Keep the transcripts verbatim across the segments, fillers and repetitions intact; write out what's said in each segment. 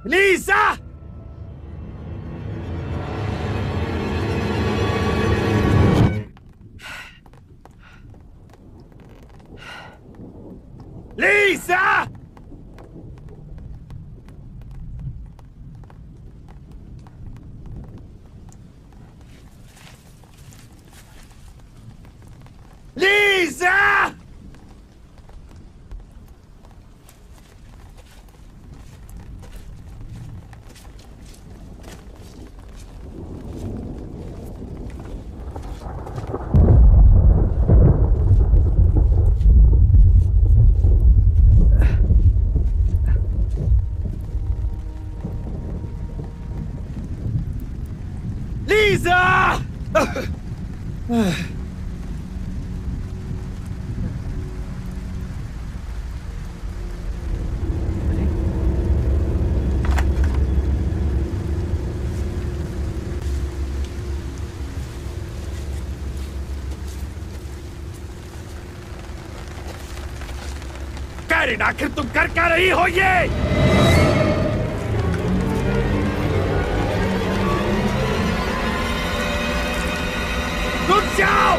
लीसा! लीसा! लीसा! लीसा! Karin, आखिर तुम कर क्या रही हो ये? रुक जाओ!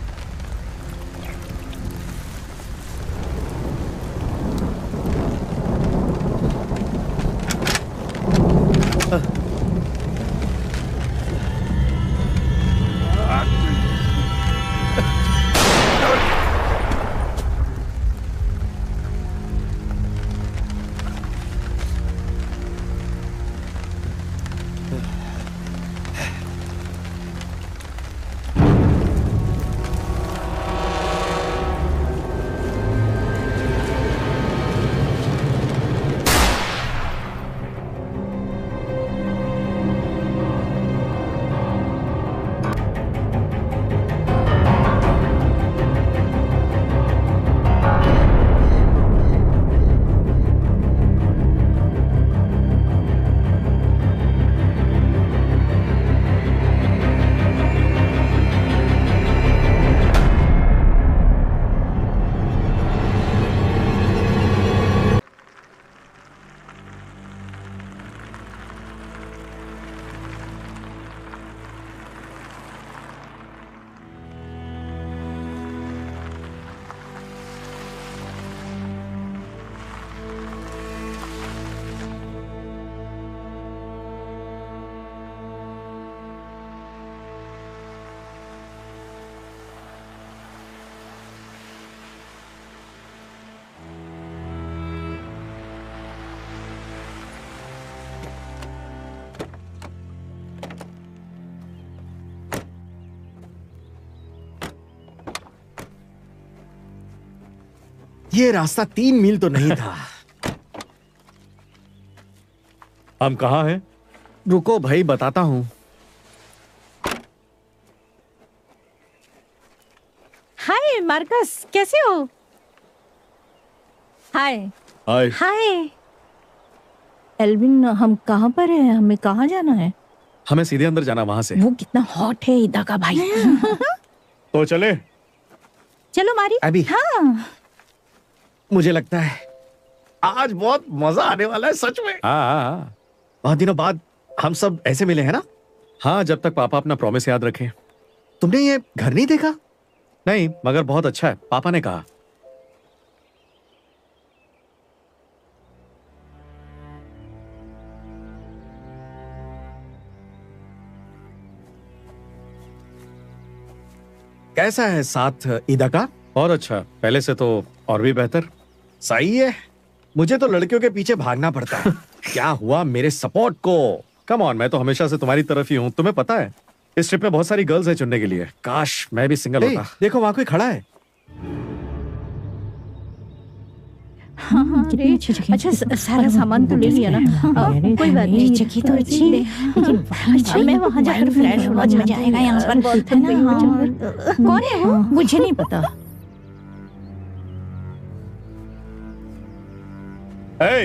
ये रास्ता तीन मील तो नहीं था। हम कहाँ हैं? रुको भाई, बताता हूं। हाय मार्कस, कैसे हो? हाय हाय। हाय एल्विन, हम कहाँ पर हैं? हमें कहाँ जाना है? हमें सीधे अंदर जाना, वहां से। वो कितना हॉट है इदा का भाई। तो चले? चलो मारी। अभी हाँ मुझे लगता है आज बहुत मजा आने वाला है, सच में। हाँ हाँ हाँ। बहुत दिनों बाद हम सब ऐसे मिले हैं ना। हाँ, जब तक पापा अपना प्रॉमिस याद रखें। तुमने ये घर नहीं देखा? नहीं, मगर बहुत अच्छा है, पापा ने कहा। कैसा है साथ ईदा का? बहुत अच्छा, पहले से तो और भी बेहतर। सही है। मुझे तो लड़कियों के पीछे भागना पड़ता है। क्या हुआ मेरे सपोर्ट को? कम ऑन, मैं तो हमेशा से तुम्हारी तरफ ही हूँ, तुम्हें पता है। इस ट्रिप में बहुत सारी गर्ल्स है चुनने के लिए, काश मैं भी सिंगल होता। देखो वहां कोई खड़ा है। हाँ हाँ रे, अच्छा सारा सामान तो ले लिया ना? आ, कोई बात नहीं, जगह तो अच्छी है, लेकिन अच्छा मैं वहाँ जाकर फ्रेश होना मजा आएगा। यहाँ पर बोलते हैं ना। कौन है वो? मुझे नहीं पता। hey!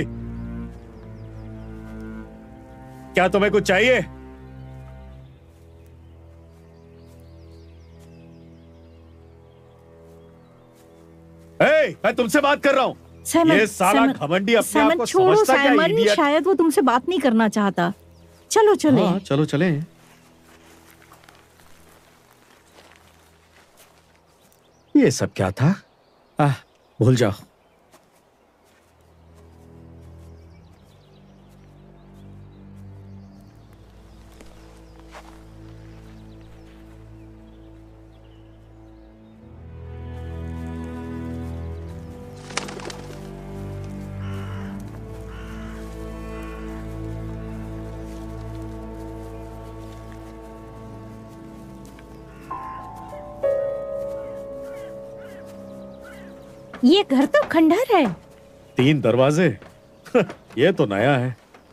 क्या तुम्हें कुछ चाहिए? hey, मैं तुमसे बात कर रहा हूं। साइमन, ये साला साइमन, घमंडी अपने आप साइमन को छोड़ो समझता क्या साइमन, idiot? शायद वो तुमसे बात नहीं करना चाहता। चलो चले। हाँ, चलो चले। ये सब क्या था? आह, भूल जाओ। ये घर तो खंडहर है। तीन दरवाजे। ये तो नया है।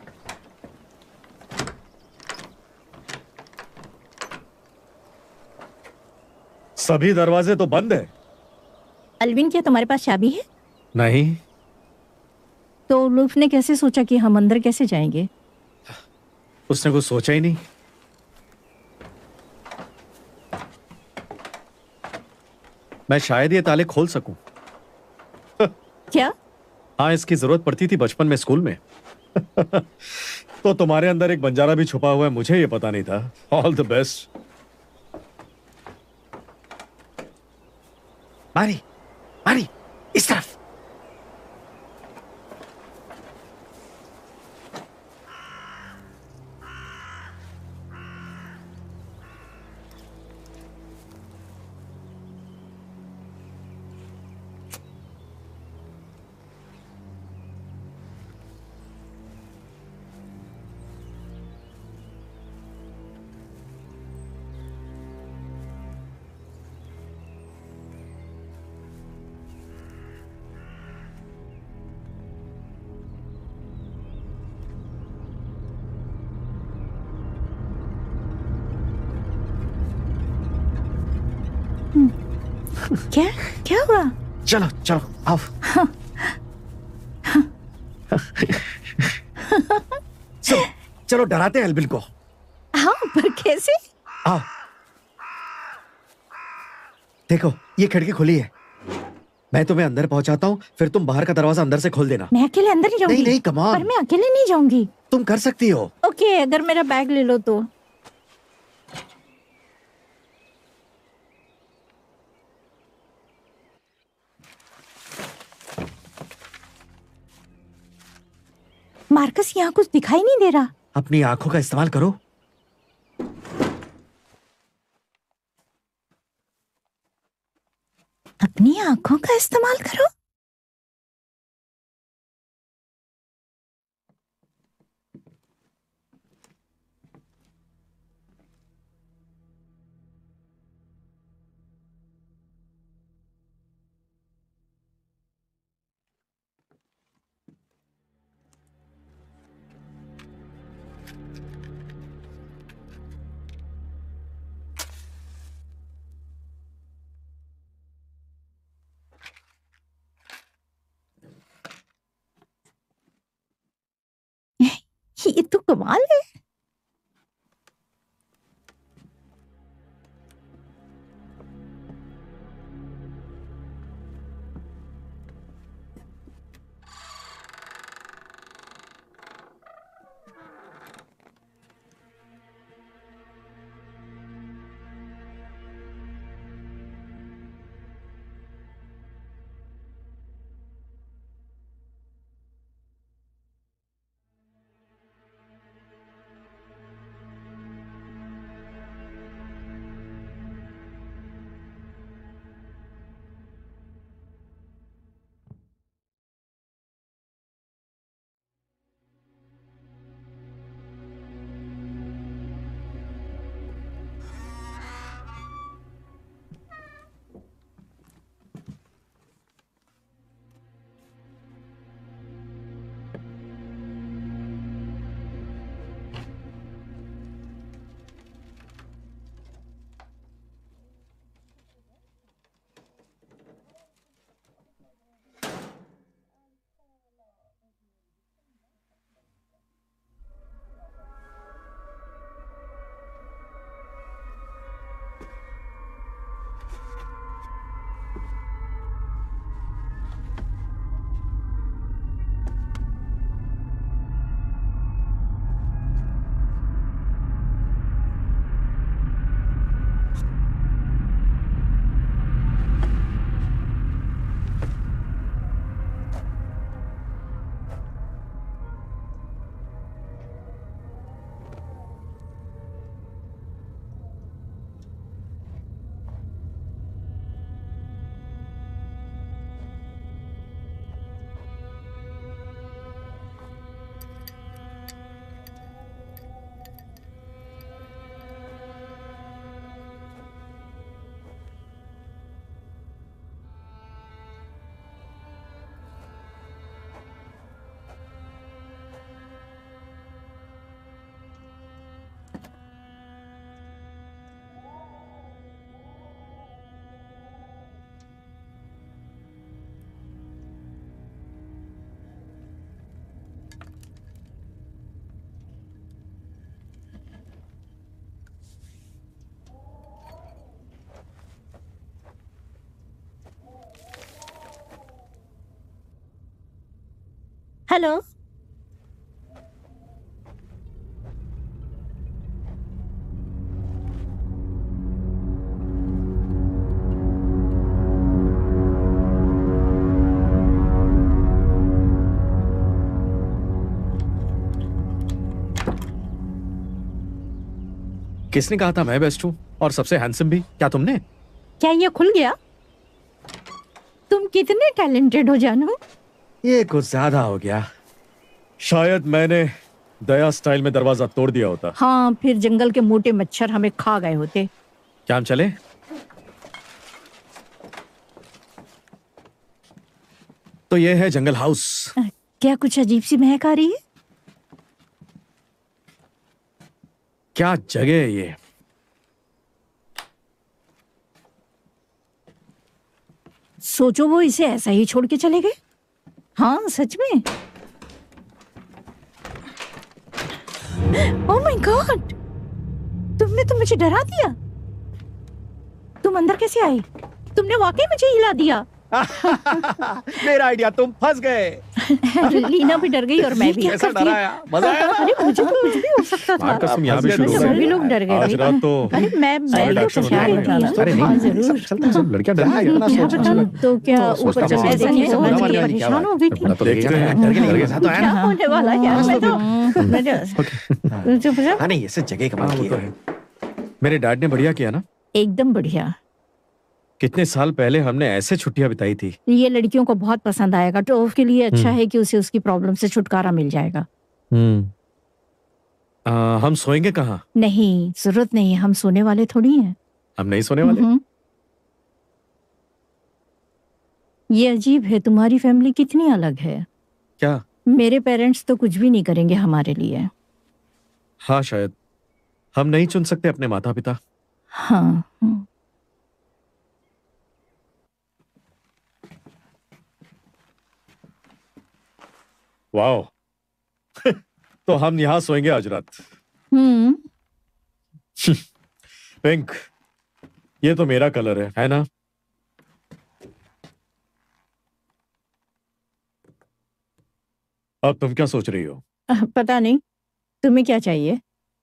सभी दरवाजे तो बंद है। अलविन, क्या तुम्हारे पास चाबी है? नहीं। तो लुफ ने कैसे सोचा कि हम अंदर कैसे जाएंगे? उसने कुछ सोचा ही नहीं। मैं शायद ये ताले खोल सकूं। क्या? हाँ, इसकी जरूरत पड़ती थी बचपन में स्कूल में। तो तुम्हारे अंदर एक बंजारा भी छुपा हुआ है, मुझे ये पता नहीं था। All the best. Mari, Mari, इस तरफ। क्या क्या हुआ? चलो चलो आओ। चलो चलो डराते हैं एल्विन को। हाँ, पर कैसे? आओ। देखो ये खिड़की खुली है। मैं तुम्हें अंदर पहुंचाता हूँ, फिर तुम बाहर का दरवाजा अंदर से खोल देना। मैं अकेले अंदर नहीं जाऊंगी। नहीं नहीं, कम ऑन। पर मैं अकेले नहीं जाऊंगी। तुम कर सकती हो। ओके, अगर मेरा बैग ले लो तो। मार्कस, यहाँ कुछ दिखाई नहीं दे रहा। अपनी आंखों का इस्तेमाल करो। अपनी आंखों का इस्तेमाल करो। ये तो कमाल है। हेलो। किसने कहा था मैं बेस्ट हूं और सबसे हैंडसम भी? क्या तुमने? क्या ये खुल गया? तुम कितने टैलेंटेड हो जानू। ये कुछ ज्यादा हो गया। शायद मैंने दया स्टाइल में दरवाजा तोड़ दिया होता। हाँ, फिर जंगल के मोटे मच्छर हमें खा गए होते। क्या हम चले? तो ये है जंगल हाउस। क्या कुछ अजीब सी महक आ रही है? क्या जगह है ये। सोचो वो इसे ऐसा ही छोड़ के चले गए। हाँ सच में। ओह माय गॉड, तुमने तो मुझे डरा दिया। तुम अंदर कैसे आए? तुमने वाकई मुझे हिला दिया। मेरा आइडिया, तुम फंस गए। लीना भी डर गई और मैं भी। कैसा डराया, मजा आया। अरे मुझे तो कुछ भी हो सकता था। मार्कस, तुम यहाँ भी शुरू हो गए। सभी लोग डर गए। आज रात तो अरे मैं मैं solid तो action क्या होने वाला है। बताना। अरे नहीं, हाँ, जरूर। चलता सब लड़कियां डरना है ना, क्या सोच पता, तो क्या ऊपर चढ़ ऐसा नहीं समझ के परेशान हो गई थी। देखते हैं। डर के निकल गया तो है क्या ना। होने वाला है यार? मैं तो मैं तो पूछा। हाँ नहीं, इससे जगह कमाल की है। मेरे डैड ने बढ़िया किया ना। एकदम बढ़िया। कितने साल पहले हमने ऐसे छुट्टियां बिताई थी। ये लड़कियों को बहुत पसंद आएगा। टोफ के लिए अच्छा है कि उसे उसकी प्रॉब्लम से छुटकारा मिल जाएगा। हम्म आ, हम सोएंगे कहाँ? नहीं, जरूरत नहीं है, हम सोने वाले थोड़ी हैं। हम नहीं सोने वाले। हम्म। ये अजीब है, तुम्हारी फैमिली कितनी अलग है। क्या? मेरे पेरेंट्स तो कुछ भी नहीं करेंगे हमारे लिए। हाँ शायद हम नहीं चुन सकते अपने माता पिता। हाँ हम्म। वाओ। तो हम यहाँ सोएंगे आज रात। हम्म। पिंक, ये तो मेरा कलर है, है ना? अब तुम क्या सोच रही हो? अह, पता नहीं, तुम्हें क्या चाहिए?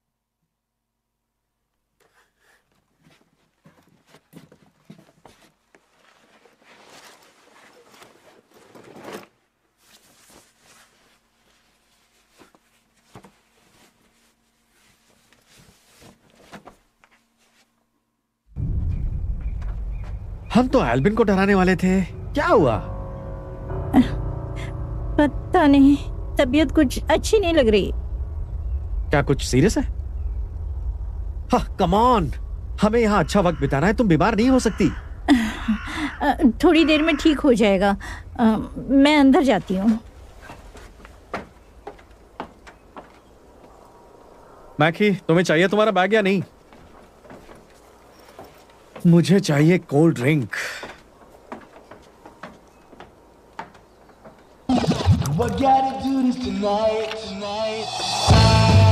हम तो एल्बिन को डराने वाले थे, क्या हुआ? पता नहीं, तबीयत कुछ अच्छी नहीं लग रही। क्या कुछ सीरियस है? हाँ कम ऑन, हमें यहाँ अच्छा वक्त बिताना है, तुम बीमार नहीं हो सकती। अ, थोड़ी देर में ठीक हो जाएगा। अ, मैं अंदर जाती हूँ। मैकी, तुम्हें चाहिए तुम्हारा बैग या नहीं? मुझे चाहिए cold drink. What gotta do this tonight, tonight.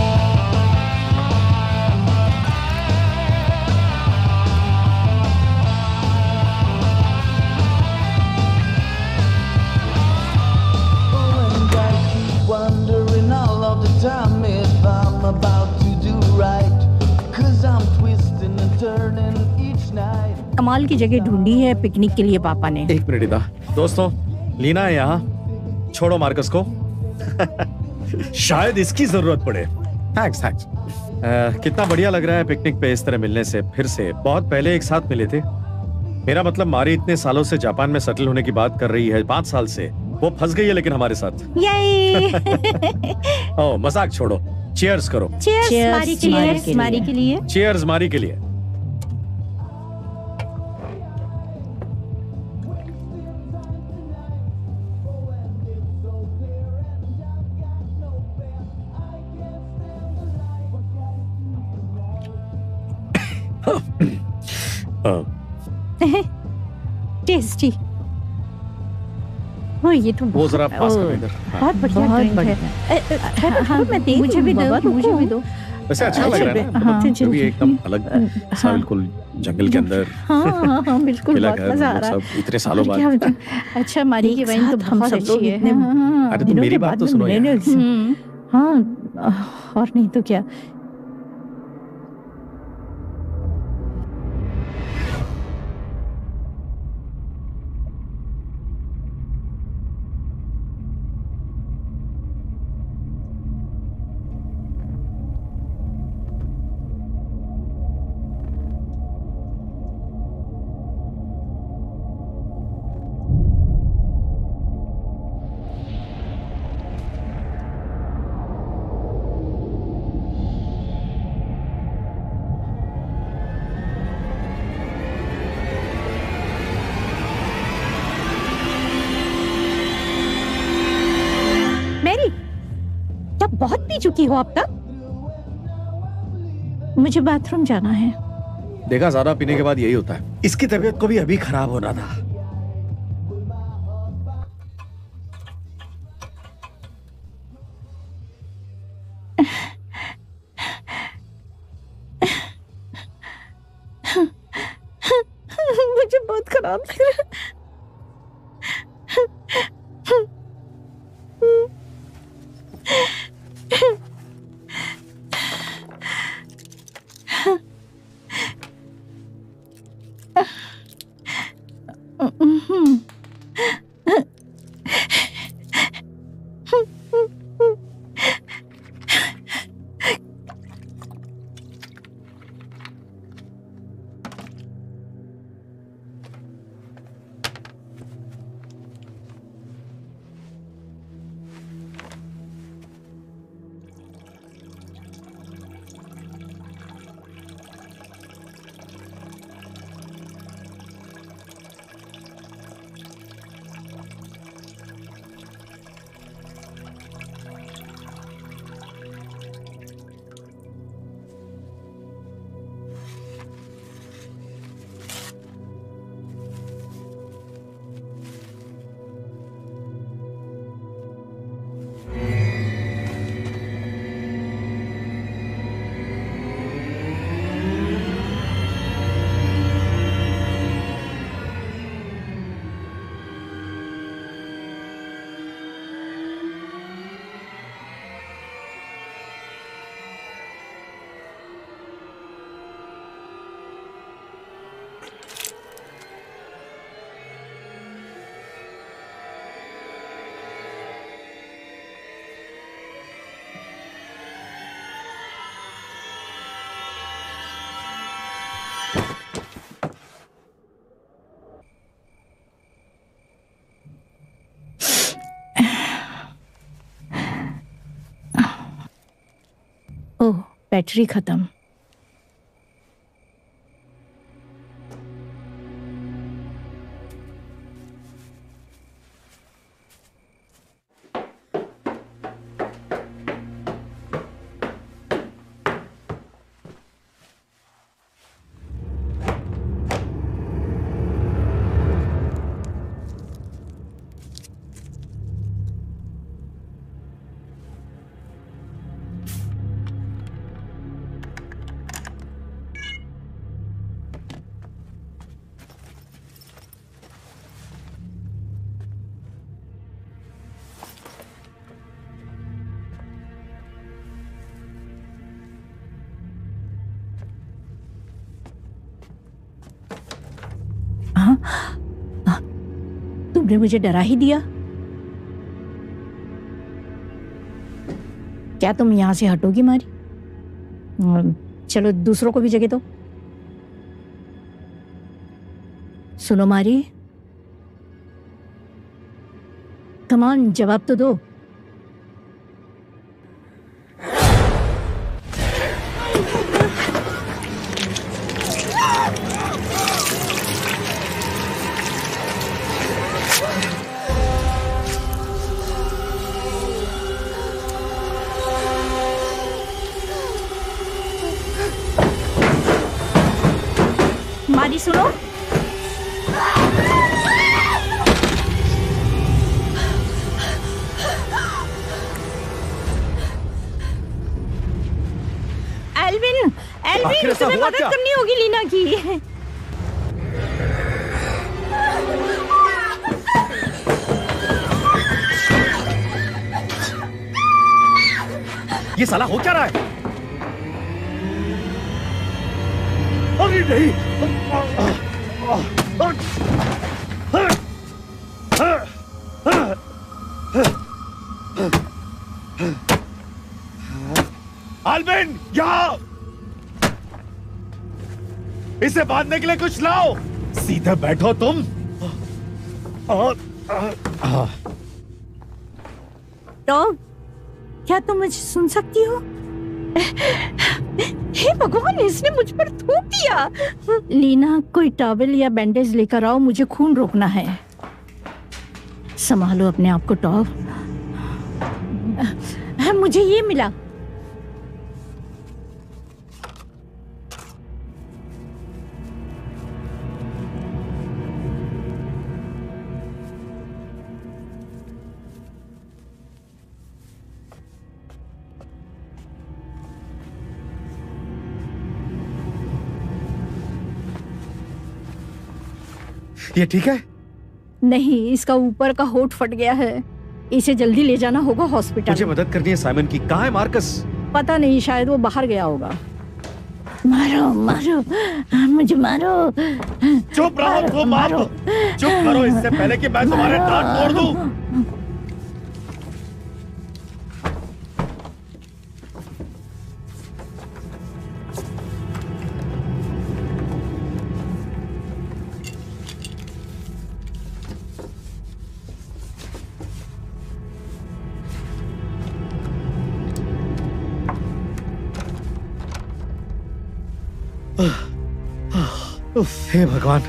Oh, and I keep wondering all of the time if I'm about to do right. Cause I'm twisting and turning each night. कमाल की जगह ढूंढी है picnic के लिए पापा ने। एक मिनट इधर। दोस्तों, लीना है यहाँ। छोड़ो मार्कस को। शायद इसकी जरूरत पड़े। Thanks thanks. कितना बढ़िया लग रहा है पिकनिक पे इस तरह मिलने से फिर से। बहुत पहले एक साथ मिले थे। मेरा मतलब मारी इतने सालों से जापान में सेटल होने की बात कर रही है, पांच साल से। वो फंस गई है लेकिन हमारे साथ। ये ओ मजाक छोड़ो, चीयर्स करो। Cheers मारी के लिए, मारी के मारी के लिए। चीयर्स मारी के लिए। टेस्टी। वो ये तो वो जरा पास ओ, करो इधर। हाँ। बहुत बढ़िया बहुत ड्रिंक है। बढ़िया। ए, ए, खैर, हाँ, मैं देख मुझे भी लूँ, दो, बाबा, मुझे रुको। भी दो। वैसे अच्छा लग रहा है ना, हाँ, मतलब जो भी एकदम अलग सा, बिल्कुल जंगल के अंदर हाँ हाँ हाँ बिल्कुल मिला बहुत घर, मजा आ वो रहा है। सब इतने सालों और बाद। क्या बताऊं? अच्छा मारी की वाइन तो बहुत अच्छी है। हाँ, अरे तुम दिनों मेरी के बात बाद तो में सुनो मिले यार। ना। हम्म, हाँ और नहीं तो क्या। मैरी, क्या बहुत पी चुकी हो अब तक? मुझे बाथरूम जाना है। देखा, ज्यादा पीने के बाद यही होता है। इसकी तबीयत को भी अभी खराब होना था। मुझे बहुत खराब लग रहा है। ओह, बैटरी खत्म। तुमने मुझे डरा ही दिया। क्या तुम यहां से हटोगी मारी? चलो दूसरों को भी जगह दो। सुनो मारी, कम ऑन, जवाब तो दो। मारी सुनो, एल्विन, आखिर एल्विन ऐसा तुम्हें हुआ मदद क्या? करनी होगी लीना की। ये साला हो क्या रहा है? अरे नहीं! आल्विन, यहाँ! इसे बांधने के लिए कुछ लाओ। सीधे बैठो तुम। और टॉम, क्या तुम मुझे सुन सकती हो? हे भगवान, इसने मुझ पर थूक दिया। लीना, कोई टॉवल या बैंडेज लेकर आओ, मुझे खून रोकना है। संभालो अपने आप को टॉम। मुझे ये मिला। ये ठीक है? नहीं, इसका ऊपर का होठ फट गया है। इसे जल्दी ले जाना होगा हॉस्पिटल। मुझे मदद करनी है साइमन की। कहाँ है मार्कस? पता नहीं, शायद वो बाहर गया होगा। मारो मारो, मुझे मारो। चुप रहो तुम, मारो। चुप करो इससे पहले कि मैं तुम्हारे दांत तोड़ दूं। हे भगवान।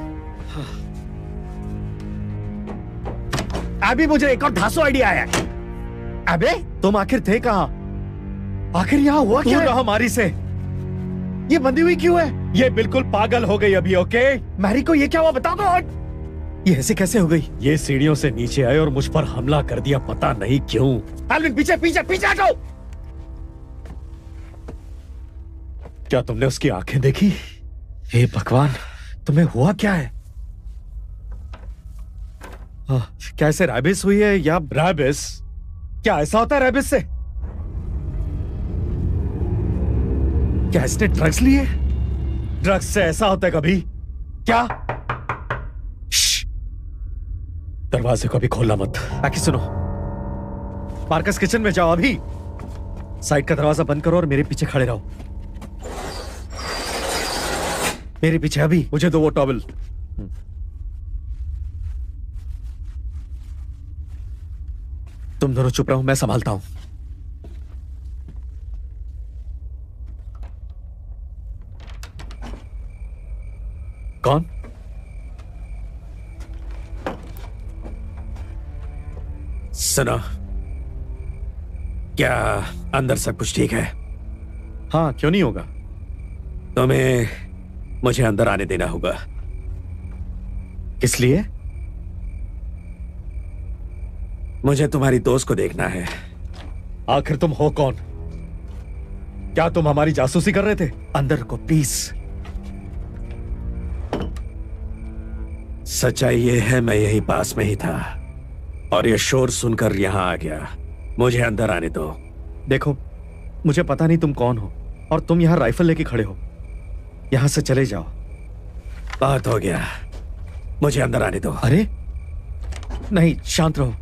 अभी मुझे एक और धांसू आइडिया आया। अबे तुम आखिर थे कहाँ? आखिर यहाँ हुआ क्या? रहा हमारी से ये बंधी हुई क्यों है? ये बिल्कुल पागल हो गई अभी। ओके मैरी को ये क्या हुआ बताओ तो। ये ऐसे कैसे हो गई? ये सीढ़ियों से नीचे आए और मुझ पर हमला कर दिया, पता नहीं क्यों। एल्विन पीछे पीछे पीछे हटो। क्या तुमने उसकी आंखें देखी? हे भगवान, तुम्हें हुआ क्या है? आ, क्या ऐसे रैबिस हुई है या रैबिस? क्या ऐसा होता है रैबिस से? क्या इसने ड्रग्स लिए? ड्रग्स से ऐसा होता है कभी? क्या? श्श! दरवाजे को भी खोलना मत। बाकी सुनो, मार्कस किचन में जाओ अभी। साइड का दरवाजा बंद करो और मेरे पीछे खड़े रहो। मेरे पीछे अभी। मुझे दो वो टॉवल। तुम दोनों चुप रहो, मैं संभालता हूं। कौन? सुनो, क्या अंदर सब कुछ ठीक है? हाँ, क्यों नहीं होगा? तुम्हें मुझे अंदर आने देना होगा। किस लिए? मुझे तुम्हारी दोस्त को देखना है। आखिर तुम हो कौन? क्या तुम हमारी जासूसी कर रहे थे? अंदर को प्लीज। सच्चाई ये है, मैं यही पास में ही था और ये शोर सुनकर यहां आ गया। मुझे अंदर आने दो। देखो, मुझे पता नहीं तुम कौन हो और तुम यहां राइफल लेके खड़े हो। यहां से चले जाओ। बात हो गया, मुझे अंदर आने दो। अरे नहीं, शांत रहो।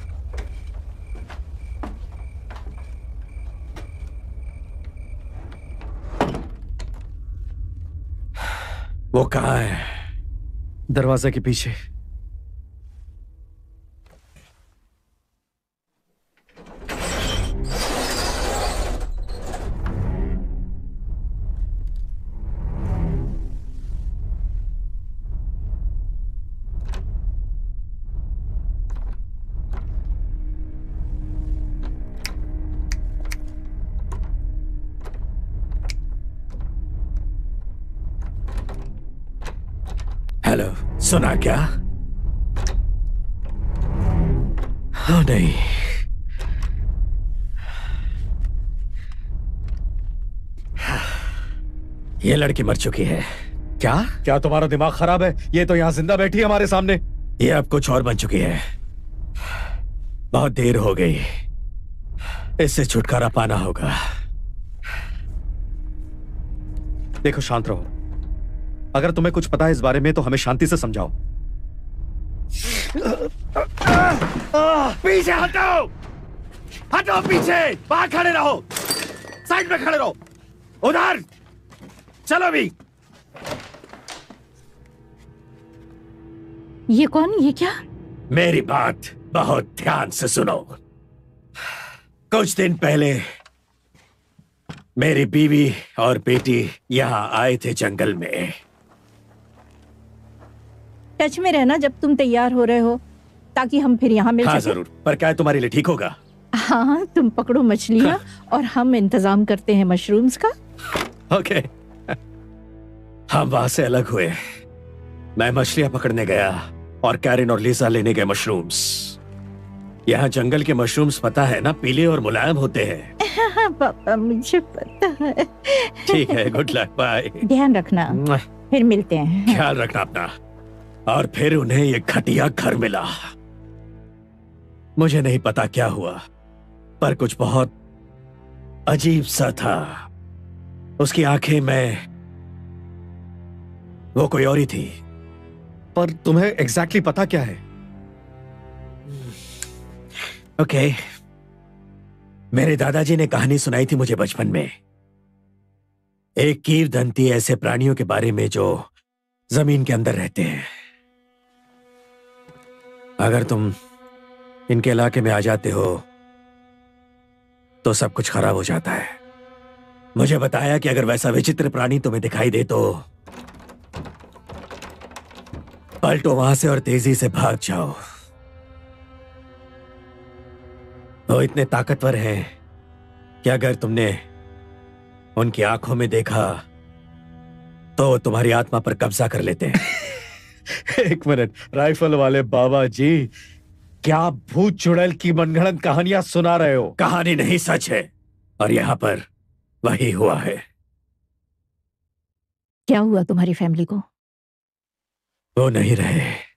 वो कहाँ है? दरवाजे के पीछे। हेलो, सुना क्या? हाँ नहीं, हाँ। ये लड़की मर चुकी है। क्या क्या तुम्हारा दिमाग खराब है? ये तो यहाँ जिंदा बैठी है हमारे सामने। ये अब कुछ और बन चुकी है। बहुत देर हो गई, इससे छुटकारा पाना होगा। देखो शांत रहो, अगर तुम्हें कुछ पता है इस बारे में तो हमें शांति से समझाओ। पीछे हटो, हटो पीछे, वहां खड़े रहो, साइड में खड़े रहो, उधर चलो भी। ये कौन? ये क्या? मेरी बात बहुत ध्यान से सुनो। कुछ दिन पहले मेरी बीवी और बेटी यहाँ आए थे जंगल में। टच में रहना जब तुम तैयार हो रहे हो, ताकि हम फिर यहाँ मिल हाँ सकें। जरूर, पर क्या है तुम्हारे लिए ठीक होगा? हाँ, तुम पकड़ो मछलियाँ और हम इंतजाम करते हैं मशरूम्स का। ओके। हम वहां से अलग हुए। मैं मछलियां पकड़ने गया और कैरिन और लीसा लेने गए मशरूम्स। यहाँ जंगल के मशरूम्स पता है ना, पीले और मुलायम होते हैं। हाँ पापा, मुझे पता है। ठीक है, गुड लक, बाय। ध्यान रखना, फिर मिलते हैं। ख्याल रखना अपना। और फिर उन्हें ये घटिया घर मिला। मुझे नहीं पता क्या हुआ, पर कुछ बहुत अजीब सा था। उसकी आंखें में वो कोई और ही थी। पर तुम्हें एग्जैक्टली पता क्या है? ओके, मेरे दादाजी ने कहानी सुनाई थी मुझे बचपन में। एक कीवदंती ऐसे प्राणियों के बारे में जो जमीन के अंदर रहते हैं। अगर तुम इनके इलाके में आ जाते हो तो सब कुछ खराब हो जाता है। मुझे बताया कि अगर वैसा विचित्र प्राणी तुम्हें दिखाई दे तो पलटो वहां से और तेजी से भाग जाओ। वो इतने ताकतवर हैं कि अगर तुमने उनकी आंखों में देखा तो वो तुम्हारी आत्मा पर कब्जा कर लेते हैं। एक मिनट, राइफल वाले बाबा जी, क्या भूत चुड़ैल की मनगढ़ंत कहानियां सुना रहे हो? कहानी नहीं, सच है, और यहां पर वही हुआ है। क्या हुआ तुम्हारी फैमिली को? वो नहीं रहे।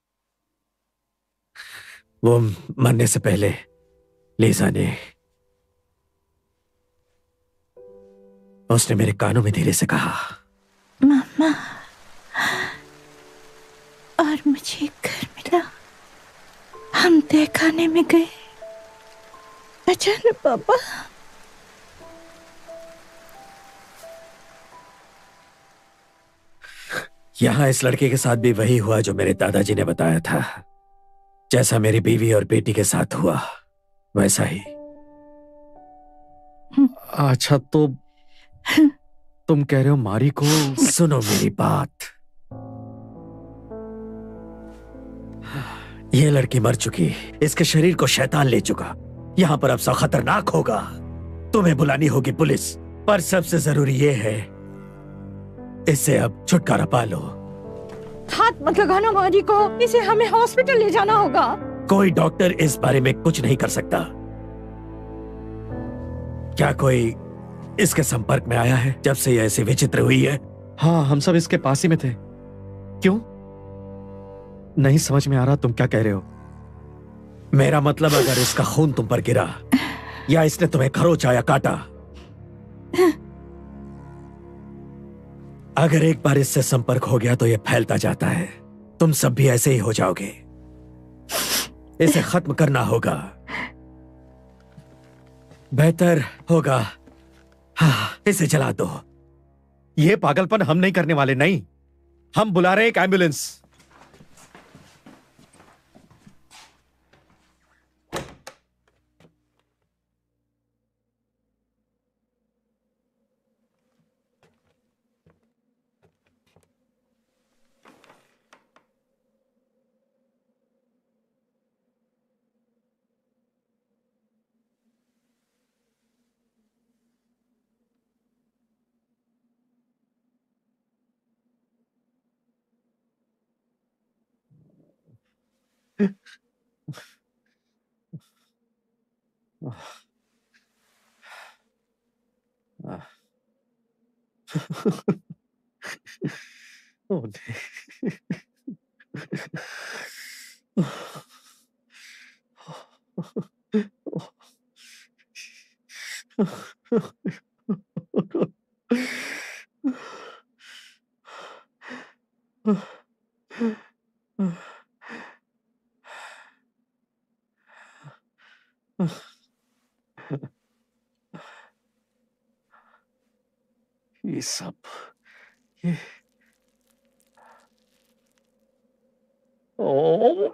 वो मरने से पहले लीसा ने उसने मेरे कानों में धीरे से कहा, मामा, और मुझे घर मिला। हम तय खाने में गए। अचानक पापा। यहां इस लड़के के साथ भी वही हुआ जो मेरे दादाजी ने बताया था। जैसा मेरी बीवी और बेटी के साथ हुआ वैसा ही। अच्छा, तो तुम कह रहे हो मारी को? सुनो मेरी बात। ये लड़की मर चुकी, इसके शरीर को शैतान ले चुका। यहाँ पर अब सब खतरनाक होगा। तुम्हें बुलानी होगी पुलिस, पर सबसे जरूरी ये है इससे अब छुटकारा पा लो। हाथ मत लगाना मारी को, इसे हमें हॉस्पिटल ले जाना होगा। कोई डॉक्टर इस बारे में कुछ नहीं कर सकता। क्या कोई इसके संपर्क में आया है जब से ये ऐसी विचित्र हुई है? हाँ, हम सब इसके पास ही में थे। क्यों? नहीं समझ में आ रहा तुम क्या कह रहे हो। मेरा मतलब, अगर इसका खून तुम पर गिरा या इसने तुम्हें खरोचा या काटा, अगर एक बार इससे संपर्क हो गया तो यह फैलता जाता है। तुम सब भी ऐसे ही हो जाओगे। इसे खत्म करना होगा। बेहतर होगा हाँ, इसे जला दो। यह पागलपन हम नहीं करने वाले। नहीं, हम बुला रहे हैं एक एम्बुलेंस। ओ नहीं। ये सब ये ओ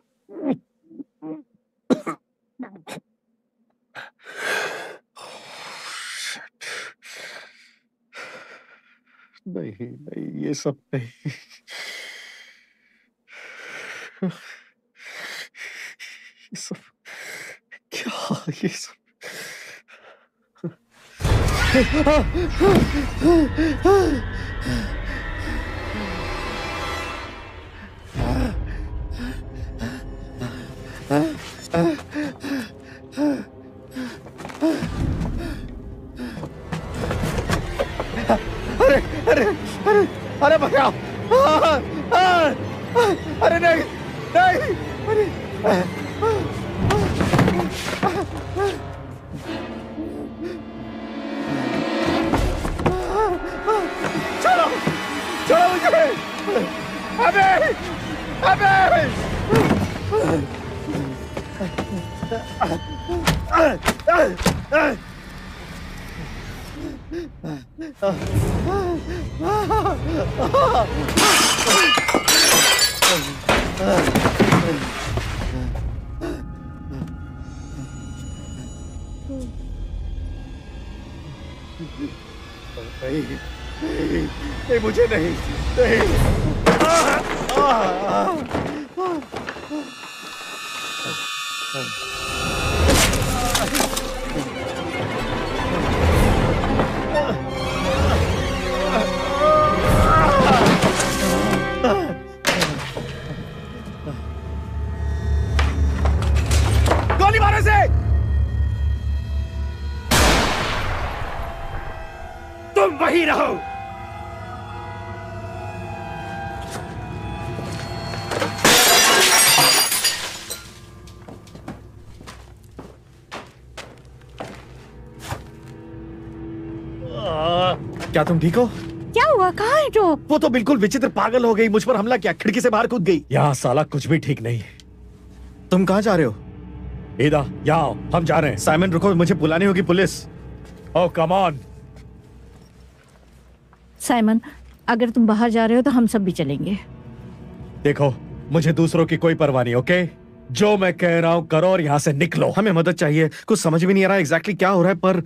नहीं नहीं ये सब नहीं। ये सब क्या ये सब अरे अरे अरे अरे भैया अरे नहीं नहीं अरे चलो चलो मुझे अबे अबे नहीं नहीं नहीं मुझे नहीं नहीं आ, आ, आ, गोली मारो से तुम वहीं रहो। क्या तुम ठीक हो? क्या हुआ? कहाँ है जो? वो तो बिल्कुल विचित्र पागल हो गई, मुझ पर हमला किया, खिड़की से बाहर कूद गई। यहाँ साला कुछ भी ठीक नहीं। तुम कहाँ जा रहे हो? ईदा यहाँ आओ, हम जा रहे हैं। साइमन रुको, मुझे बुलानी होगी police. Oh come on. Simon अगर तुम बाहर जा रहे हो तो हम सब भी चलेंगे। देखो मुझे दूसरों की कोई परवाह नहीं, ओके? जो मैं कह रहा हूं करो और यहाँ से निकलो। हमें मदद चाहिए, कुछ समझ भी नहीं आ रहा एग्जैक्टली क्या हो रहा है, पर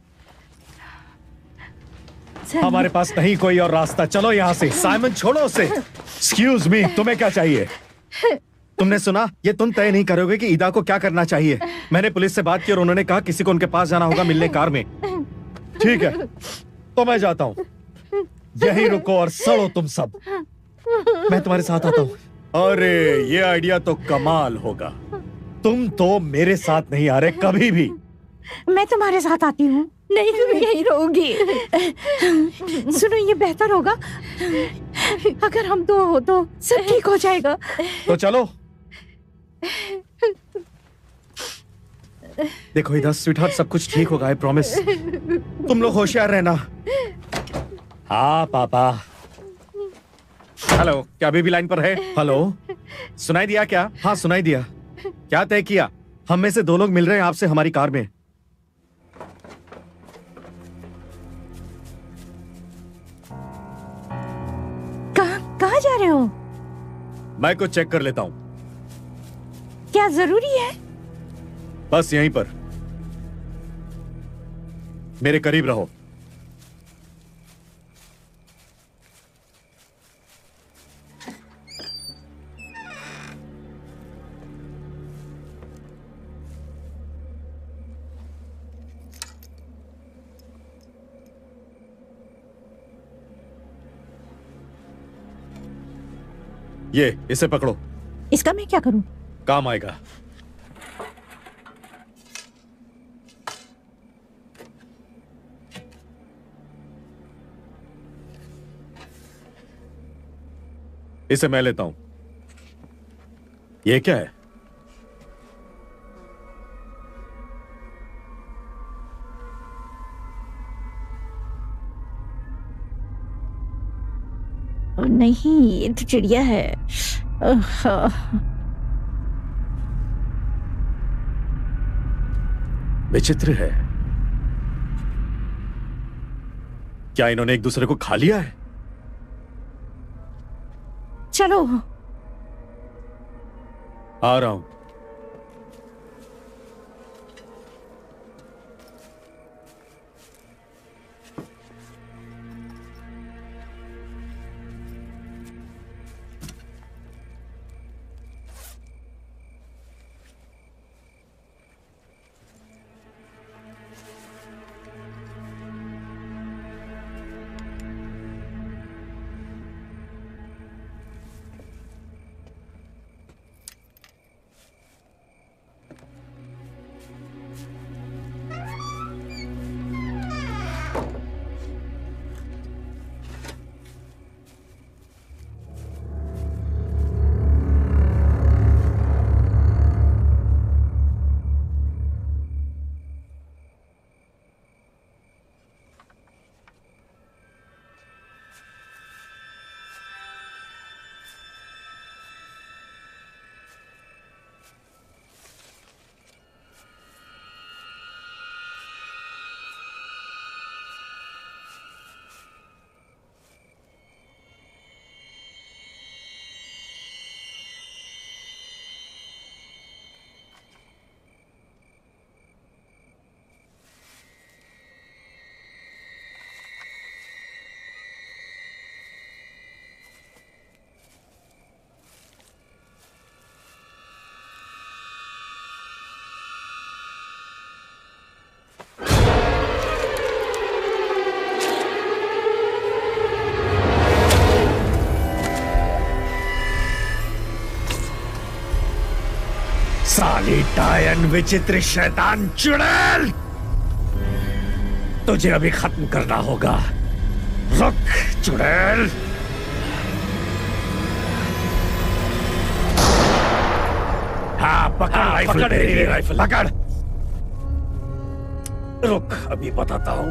हमारे पास नहीं कोई और रास्ता। चलो यहाँ से। साइमन छोड़ो उसे। एक्सक्यूज मी, तुम्हें क्या चाहिए? तुमने सुना? ये तुम तय नहीं करोगे कि ईदा को क्या करना चाहिए। मैंने पुलिस से बात की और उन्होंने कहा किसी को उनके पास जाना होगा मिलने कार में। ठीक है तो मैं जाता हूँ, यहीं रुको और सड़ो तुम सब। मैं तुम्हारे साथ आता हूँ। अरे ये आइडिया तो कमाल होगा। तुम तो मेरे साथ नहीं आ रहे कभी भी। मैं तुम्हारे साथ आती हूँ। नहीं तुम यहीं रहोगी। सुनो ये बेहतर होगा अगर हम दो हो तो सब ठीक हो जाएगा। तो चलो। देखो ईदा स्वीटहार्ट, सब कुछ ठीक होगा, आई प्रॉमिस। तुम लोग होशियार रहना। हाँ पापा। हेलो, क्या अभी भी लाइन पर है? हेलो, सुनाई दिया क्या? हाँ सुनाई दिया। क्या तय किया? हम में से दो लोग मिल रहे हैं आपसे हमारी कार में। कहाँ कहाँ जा रहे हो? मैं कुछ चेक कर लेता हूँ। क्या जरूरी है? बस यहीं पर, मेरे करीब रहो। ये इसे पकड़ो। इसका मैं क्या करूं? काम आएगा। इसे मैं लेता हूं। ये क्या है? नहीं, ये तो चिड़िया है। विचित्र है। क्या इन्होंने एक दूसरे को खा लिया है? चलो, आ रहा हूं। साली डायन विचित्र शैतान चुड़ैल, तुझे अभी खत्म करना होगा। रुक चुड़ैल। हाँ पकड़, हाँ, राइफल पकड़ मेरी राइफल पकड़। रुक अभी बताता हूं।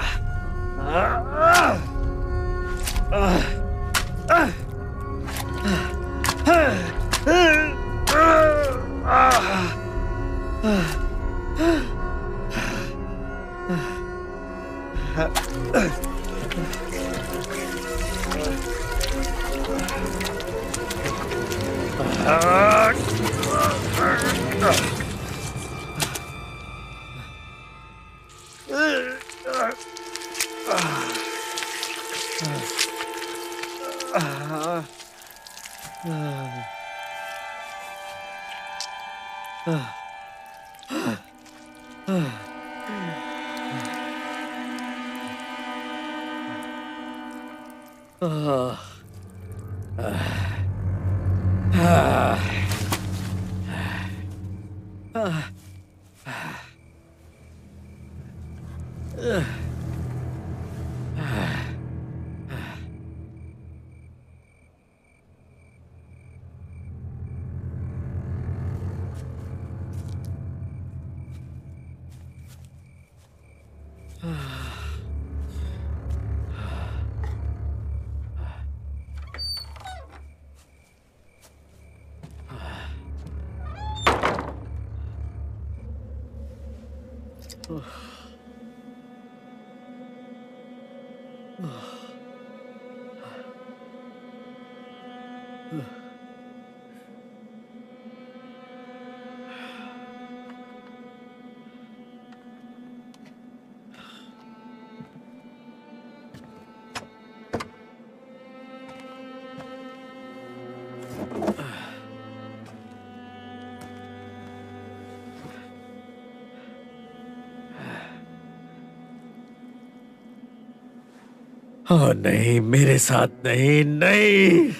ओ नहीं, मेरे साथ नहीं, नहीं।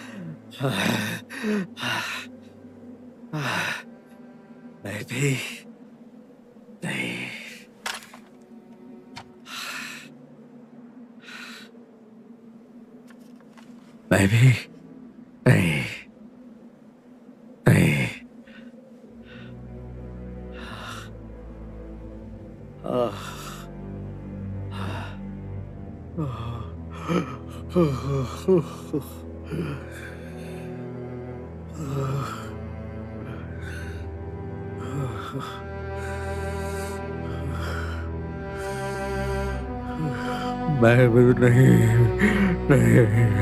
मैं भी नहीं। मैं भी नहीं नहीं मैं भी नहीं नहीं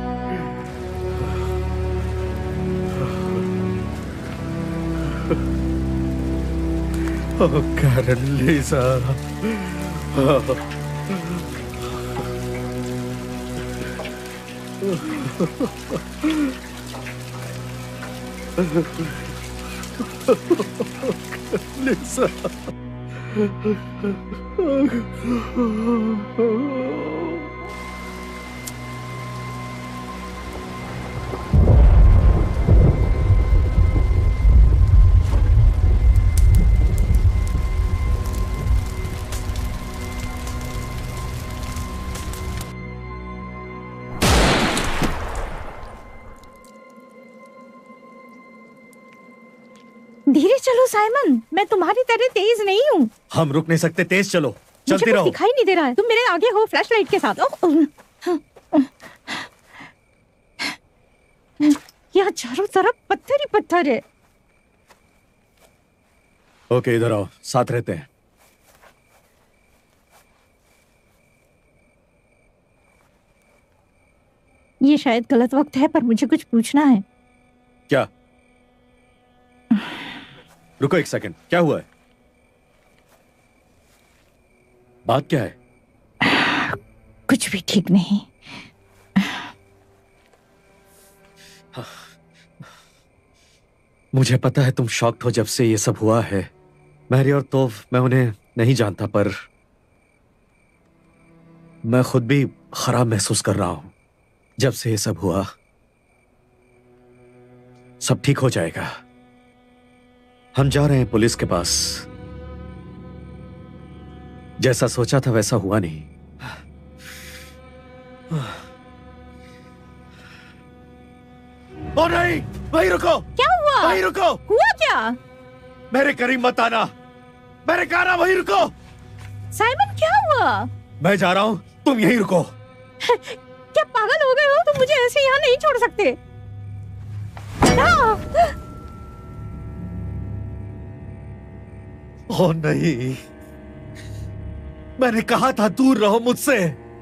Oh, Karen, Lisa. Oh. Lisa. धीरे चलो साइमन, मैं तुम्हारी तरह तेज नहीं हूँ। हम रुक नहीं सकते, तेज चलो, मुझे चलती कुछ रहो। दिखाई नहीं दे रहा है, तुम मेरे आगे हो फ्लैशलाइट के साथ। यहाँ चारों तरफ पत्थर ही पत्थर है। ओके, इधर आओ, साथ रहते हैं। ये शायद गलत वक्त है, पर मुझे कुछ पूछना है। क्या? रुको एक सेकंड, क्या हुआ है? बात क्या है? कुछ भी ठीक नहीं। मुझे पता है तुम शॉक्ड हो जब से ये सब हुआ है। मैरी और तोफ, मैं उन्हें नहीं जानता, पर मैं खुद भी खराब महसूस कर रहा हूं। जब से ये सब हुआ, सब ठीक हो जाएगा। हम जा रहे हैं पुलिस के पास। जैसा सोचा था वैसा हुआ नहीं। ओ नहीं, वहीं रुको। क्या हुआ? वहीं रुको। हुआ क्या? मेरे करीब मत आना। मेरे कहना वहीं रुको। साइमन, क्या हुआ? मैं जा रहा हूं, तुम यहीं रुको। क्या पागल हो गए हो? तुम मुझे ऐसे यहाँ नहीं छोड़ सकते। ओ नहीं, मैंने कहा था दूर रहो मुझसे।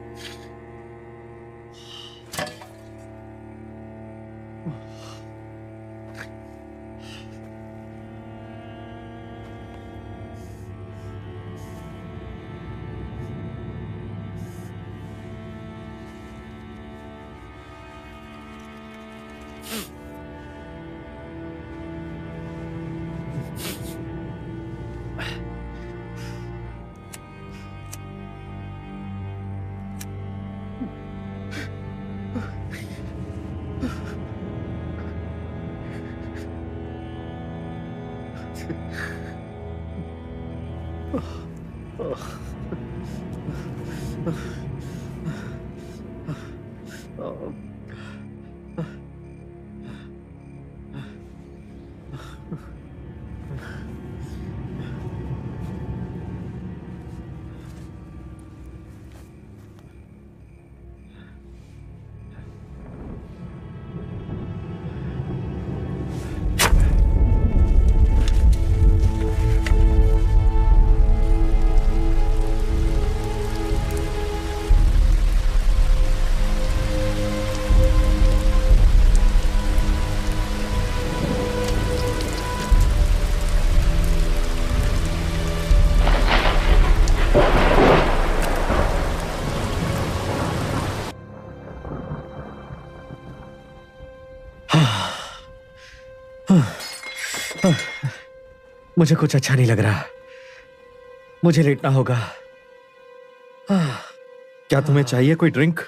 मुझे कुछ अच्छा नहीं लग रहा। मुझे लेटना होगा। क्या तुम्हें चाहिए कोई ड्रिंक?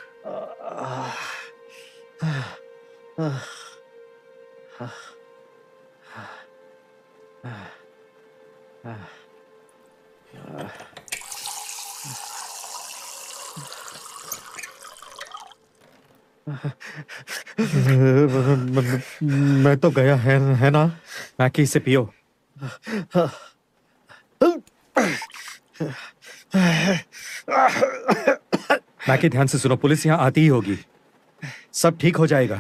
मैं तो गया है है ना? मैकी से पियो। मैकी ध्यान से सुनो, पुलिस यहाँ आती ही होगी। सब ठीक हो जाएगा।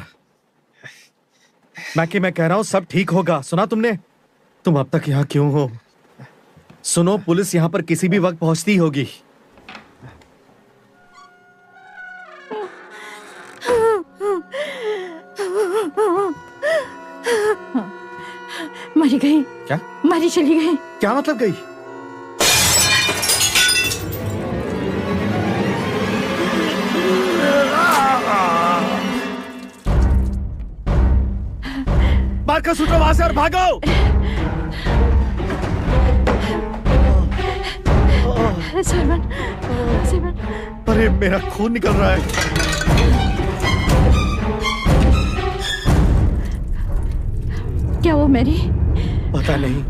मैकी मैं कह रहा हूं सब ठीक होगा। सुना तुमने? तुम अब तक यहाँ क्यों हो? सुनो, पुलिस यहाँ पर किसी भी वक्त पहुंचती होगी। मरी गई। क्या? मरी चली गई। क्या मतलब गई? मार्कस उठो वहां से और भागो। सरवन, सरवन। अरे मेरा खून निकल रहा है। क्या वो मेरी? पता नहीं।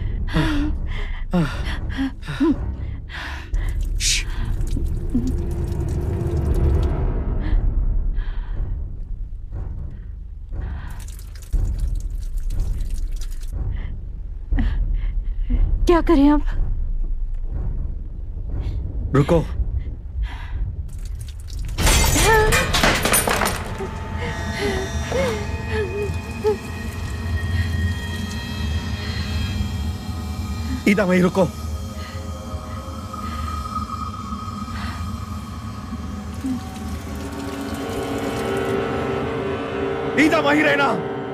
क्या करें अब? रुको। ईदा वहीं रुको। ईदा वहीं रहना।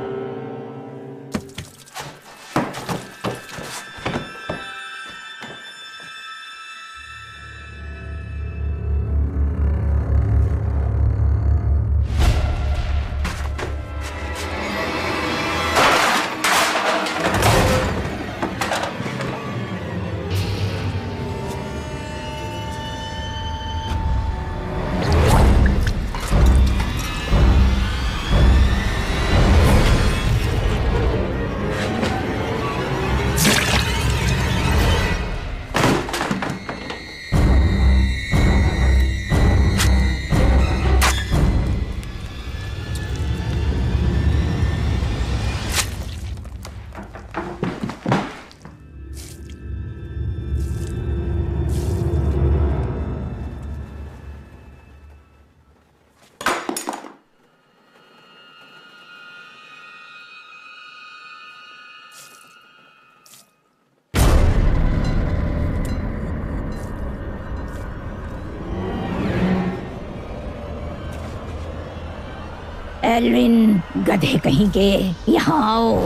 एल्विन, गधे कहीं के, यहाँ आओ।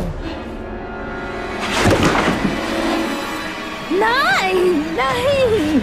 नहीं, नहीं।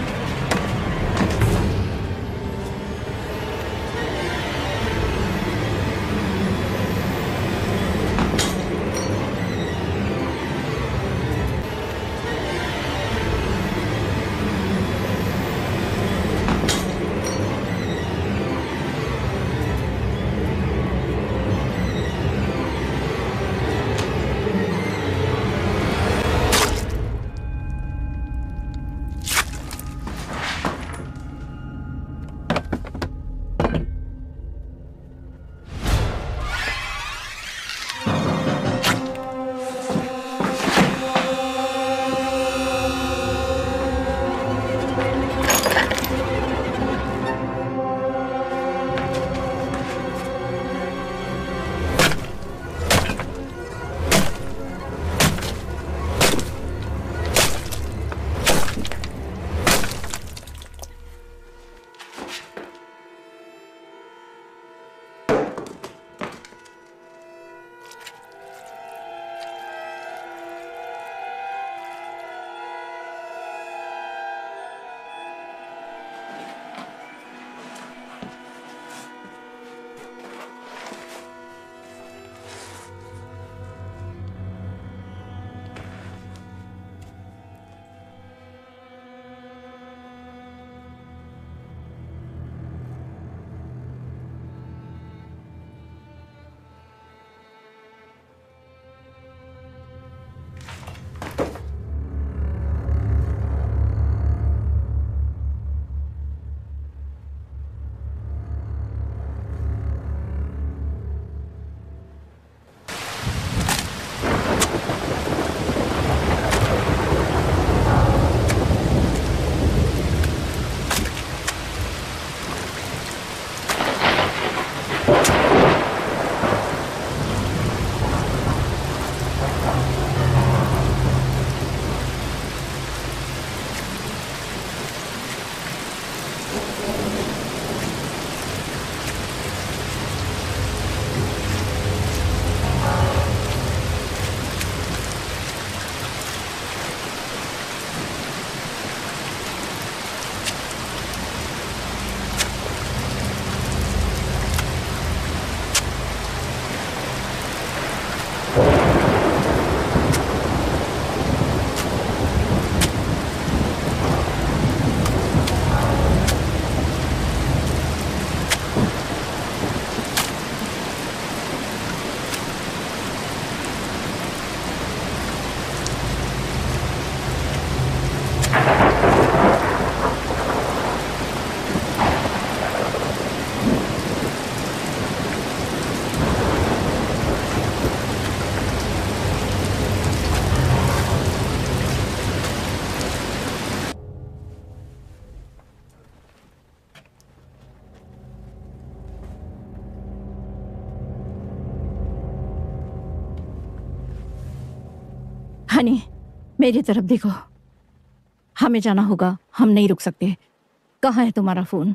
हनी, मेरी तरफ देखो, हमें जाना होगा, हम नहीं रुक सकते। कहाँ है तुम्हारा फोन?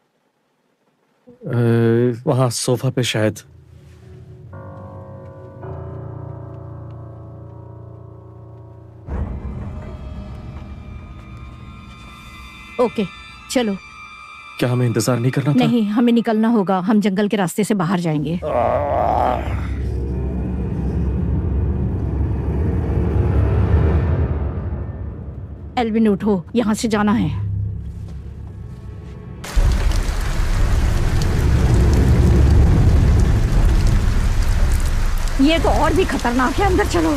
वहां सोफा पे शायद। ओके चलो। क्या हमें इंतजार नहीं करना था? नहीं, हमें निकलना होगा, हम जंगल के रास्ते से बाहर जाएंगे। एल्विन उठो, यहाँ से जाना है। ये तो और भी खतरनाक है, अंदर चलो।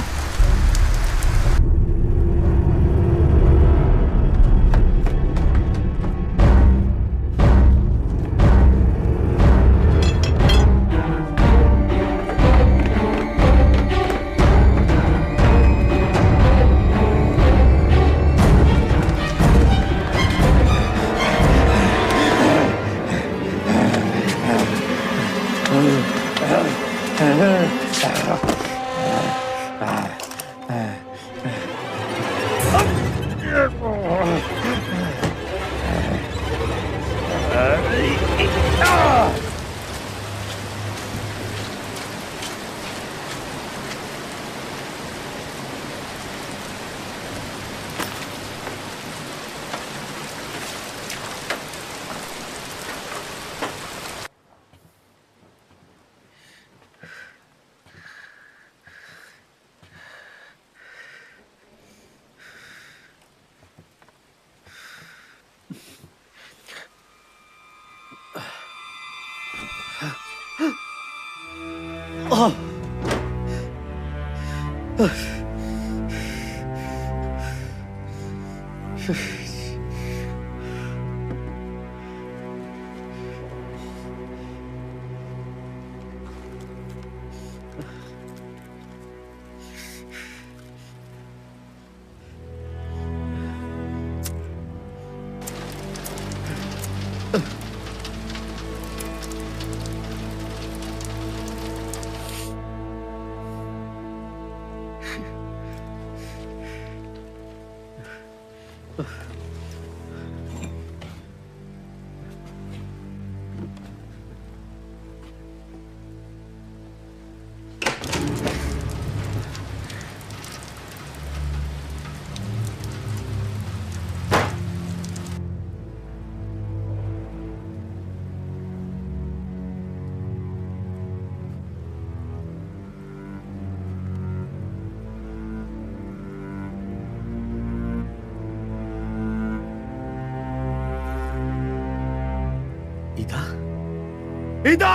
ईदा!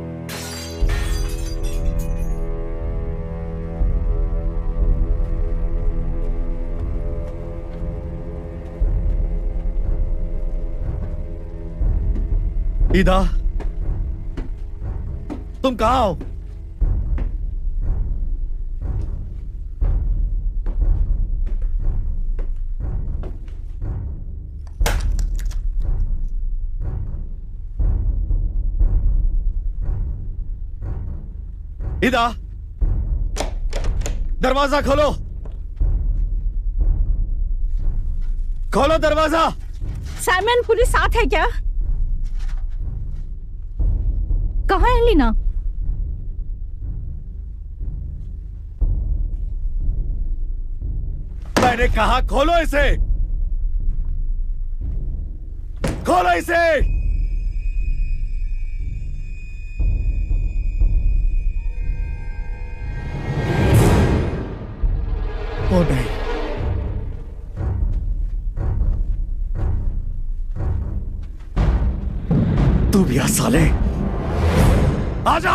ईदा, तुम कहां हो? ईदा, दरवाजा खोलो, खोलो दरवाजा। साइमन, पुलिस साथ है क्या? कहाँ है लीना? मैंने कहा खोलो इसे, खोलो इसे। ओ नहीं, तू भी आ साले, आजा।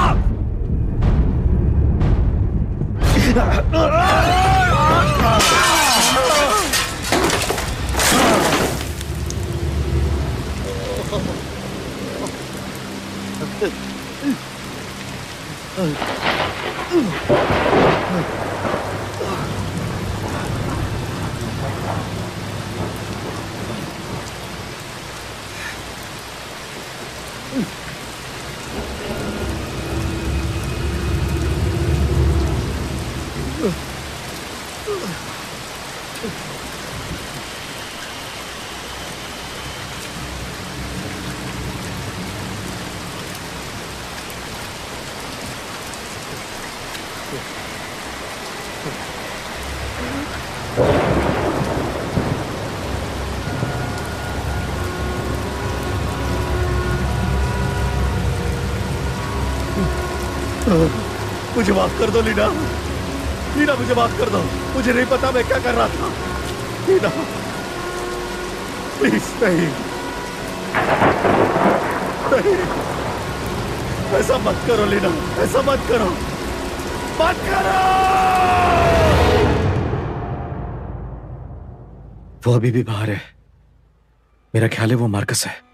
Ugh. मुझे माफ कर दो लीना। लीना मुझे माफ कर दो, मुझे नहीं पता मैं क्या कर रहा था। लीना प्लीज नहीं, नहीं, ऐसा मत करो लीना, ऐसा मत करो, मत करो। वो अभी भी बाहर है, मेरा ख्याल है वो मार्कस है।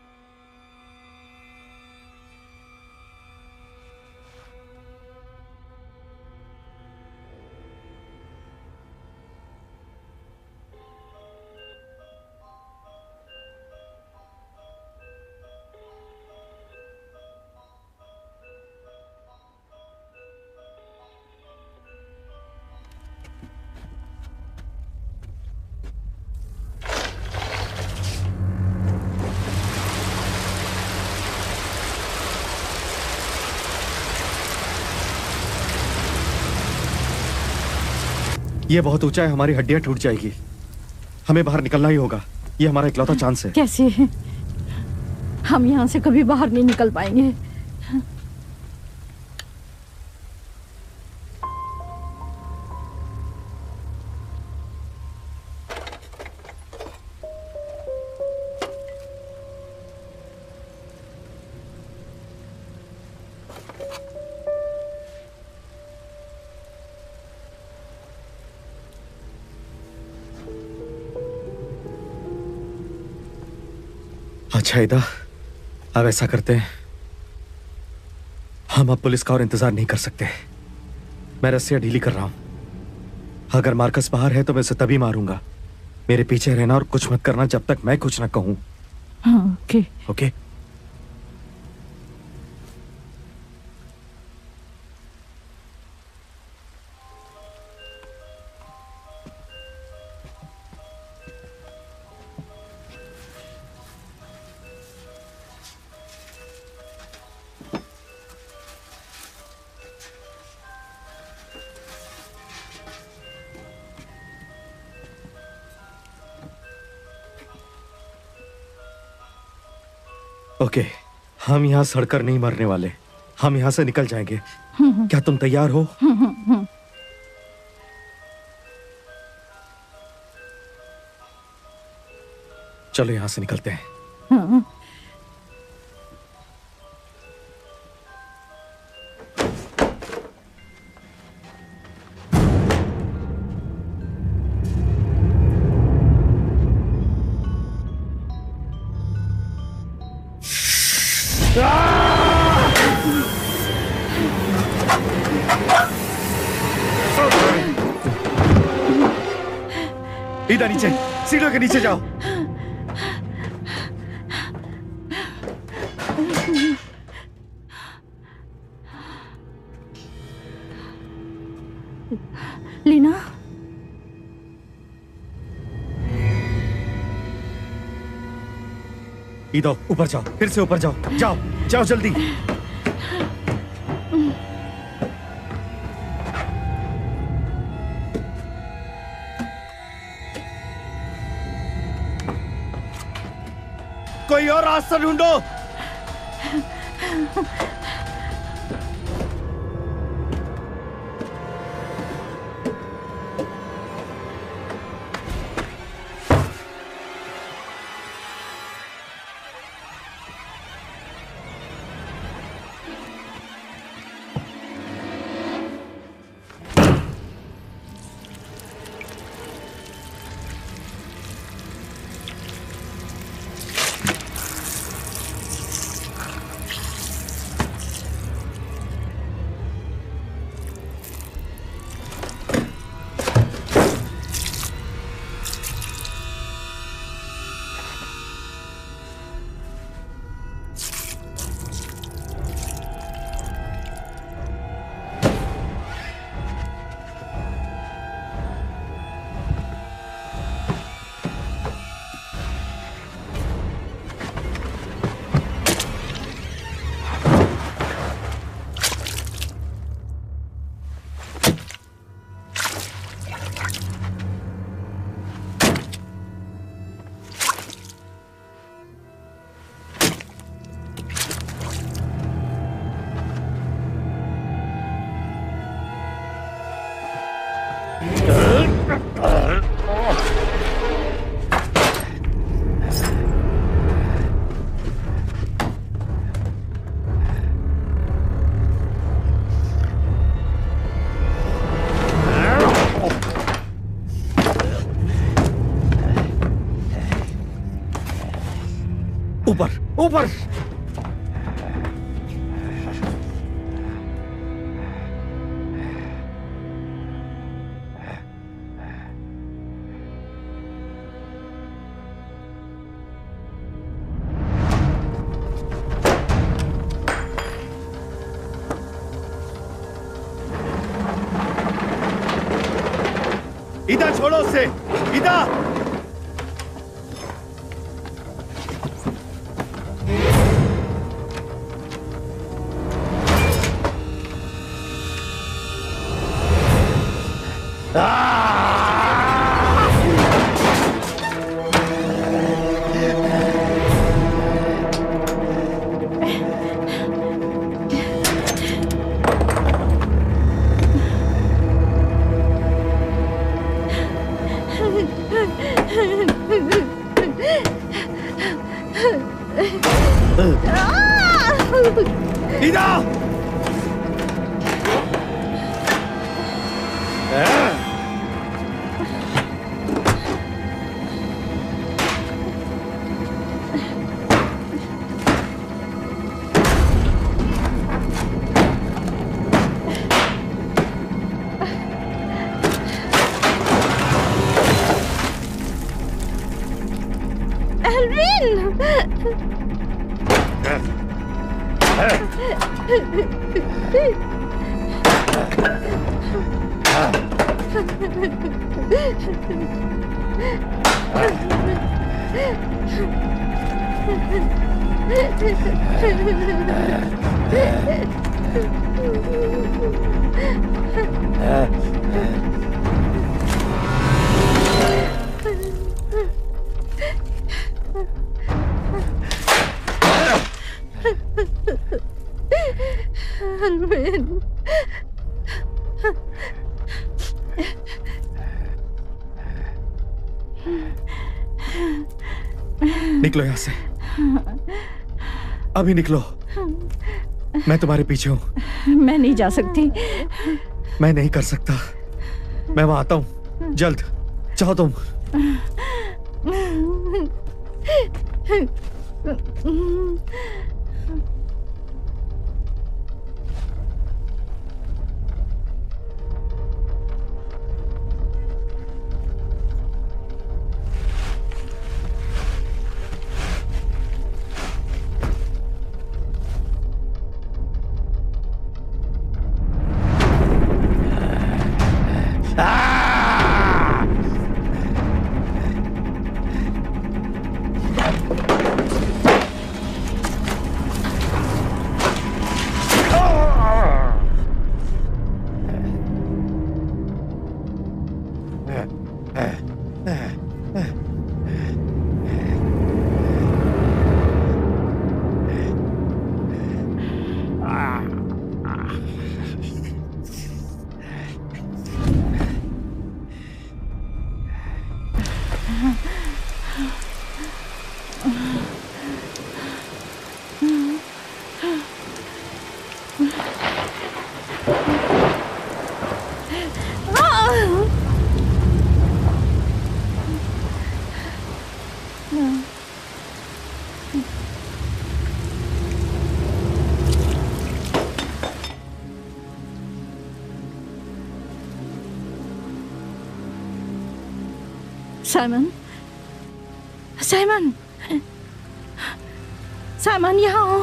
ये बहुत ऊंचा है, हमारी हड्डियां टूट जाएगी। हमें बाहर निकलना ही होगा, ये हमारा इकलौता चांस है। कैसे? हम यहाँ से कभी बाहर नहीं निकल पाएंगे। अच्छा ईदा, अब ऐसा करते हैं, हम अब पुलिस का और इंतजार नहीं कर सकते। मैं रस्सियां ढीली कर रहा हूं। अगर मार्कस बाहर है तो मैं उसे तभी मारूंगा। मेरे पीछे रहना और कुछ मत करना जब तक मैं कुछ ना कहूं। हाँ, ओके ओके? ओके, हम यहाँ सड़कर नहीं मरने वाले, हम यहाँ से निकल जाएंगे। क्या तुम तैयार हो? चलो यहाँ से निकलते हैं। इधर नीचे, सीढ़ियों के नीचे जाओ। लीना, इधर ऊपर जाओ, फिर से ऊपर जाओ, जाओ जाओ जल्दी। कोई और रास्ता ढूंढो। ऊपर ऊपर। इधर छोड़ो उसे, इधर। निकलो यहां से, अभी निकलो। मैं तुम्हारे पीछे हूं। मैं नहीं जा सकती। मैं नहीं कर सकता। मैं वहां आता हूं जल्द। चाहो तुम। साइमन, साइमन, साइमन यहाँ आओ।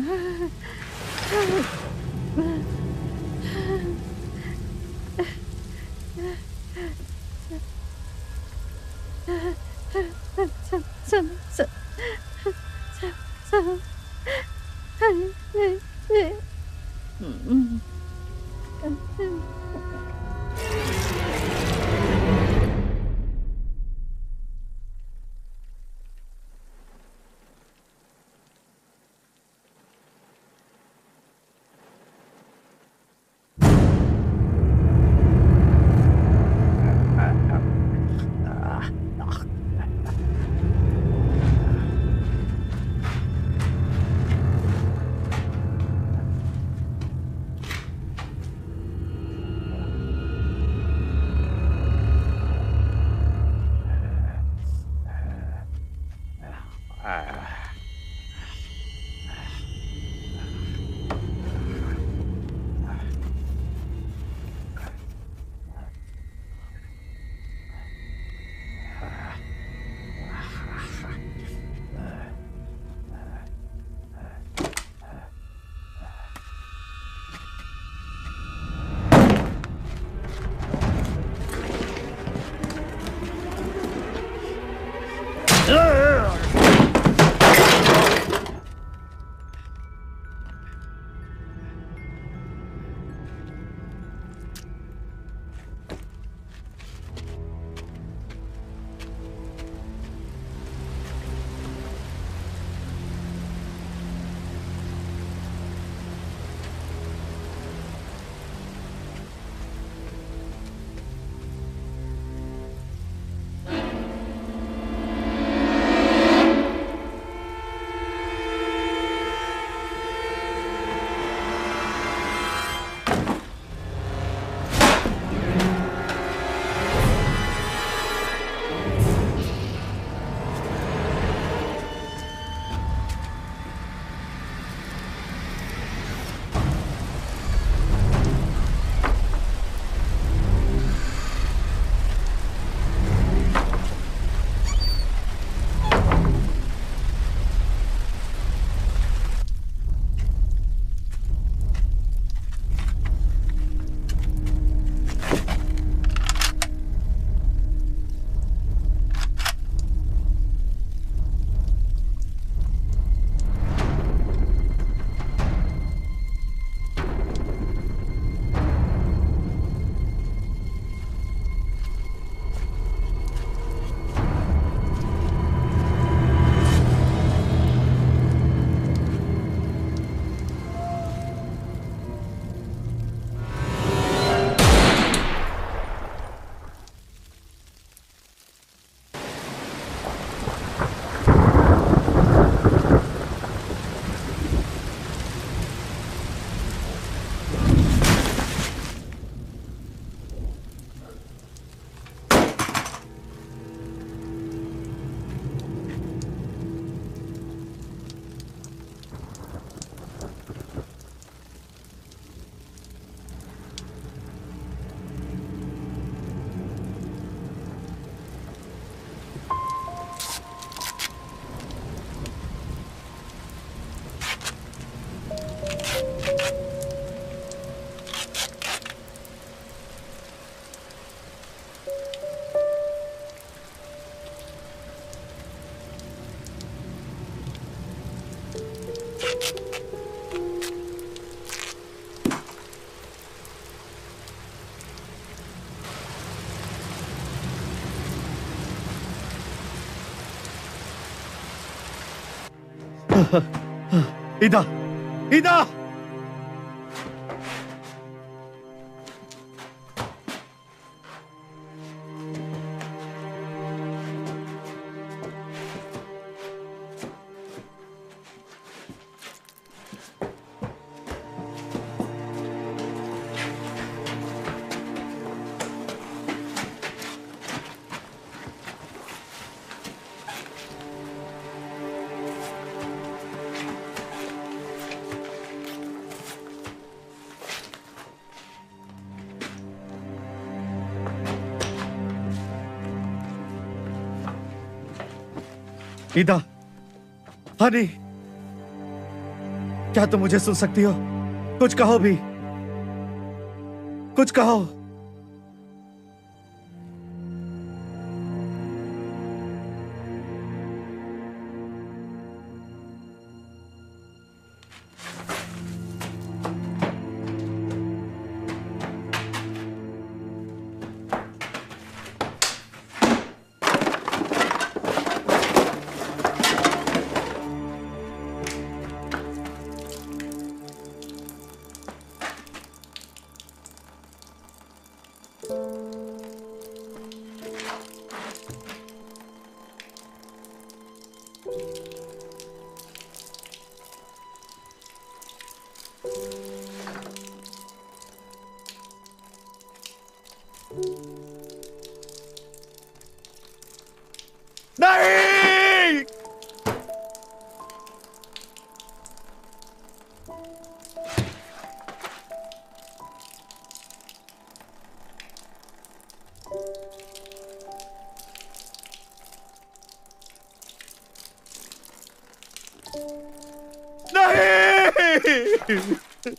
इदा, इदा! इदा, हनी, क्या तुम मुझे सुन सकती हो? कुछ कहो भी, कुछ कहो। नहीं! नहीं!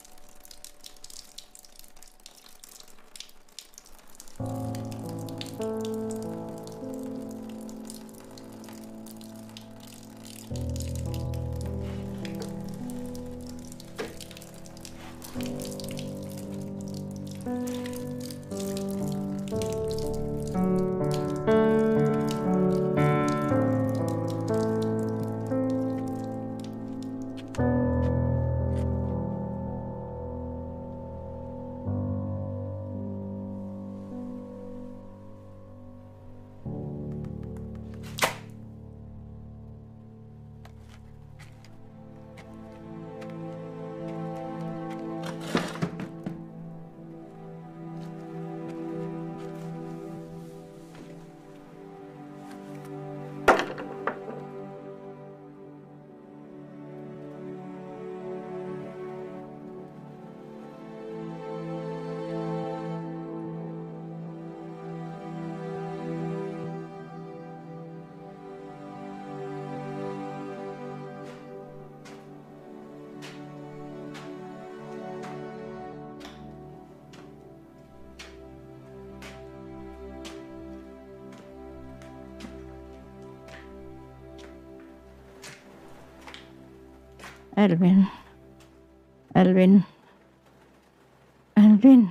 Alvin, Alvin, Alvin.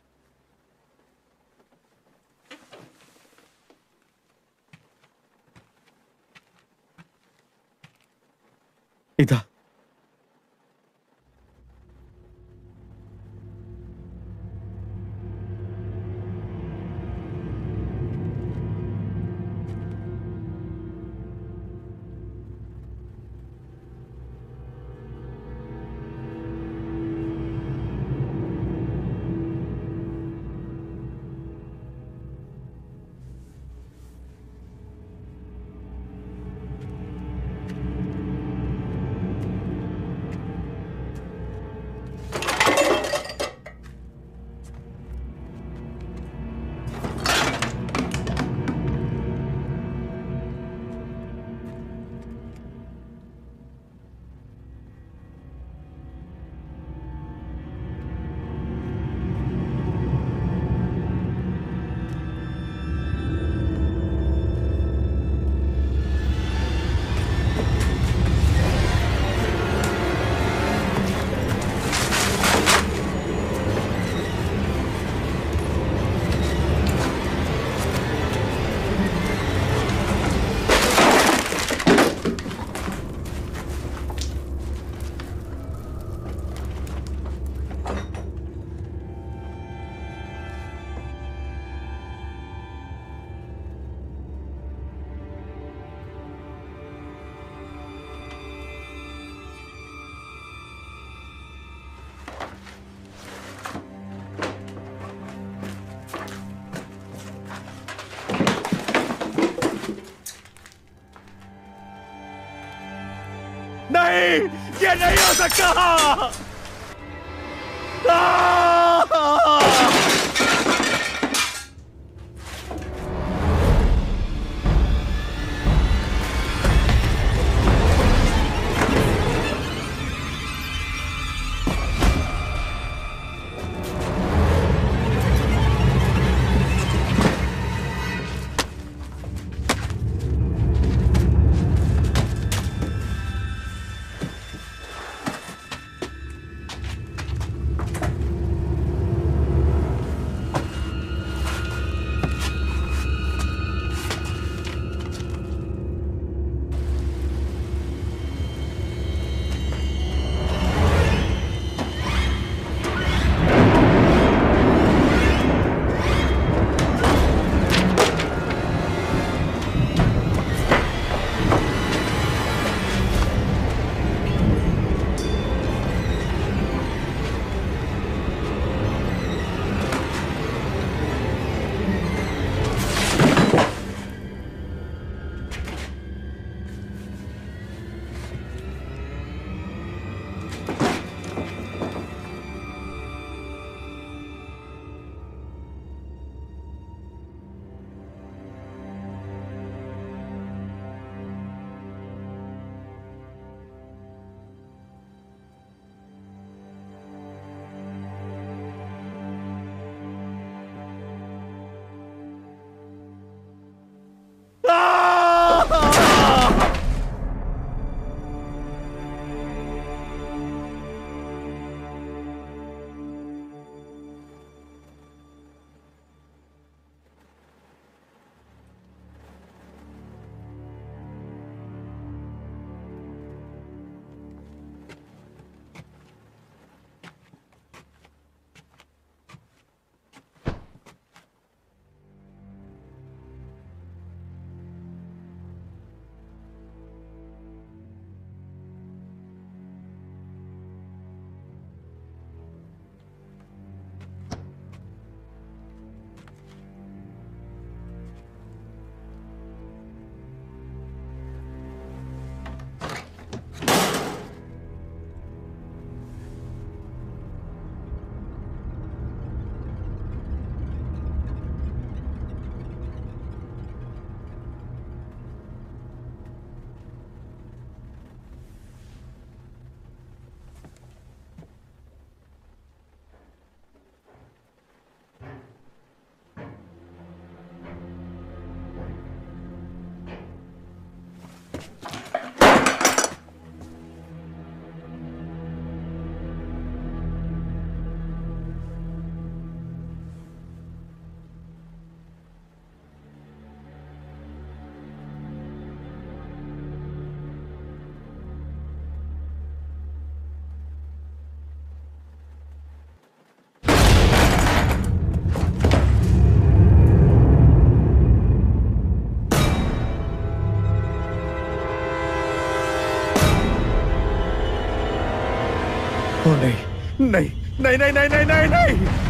इधर। नहीं, ये नहीं हो सकता। ओ नहीं नहीं नहीं नहीं नहीं नहीं नहीं नहीं